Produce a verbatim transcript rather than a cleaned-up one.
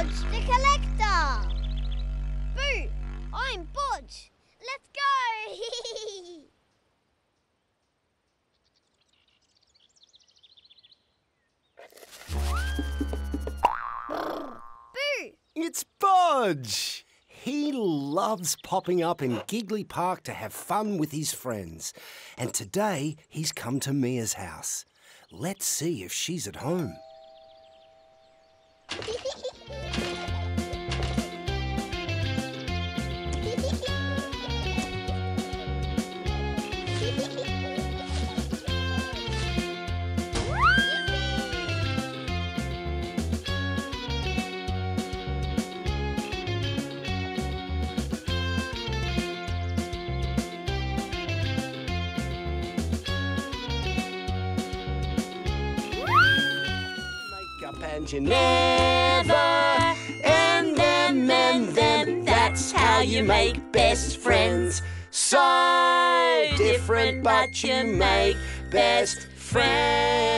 Bodge the collector. Boo, I'm Bodge. Let's go. Boo. It's Bodge. He loves popping up in Giggly Park to have fun with his friends. And today he's come to Mia's house. Let's see if she's at home. And you Never end them, mend them. That's how you make best friends. So different, but you make best friends.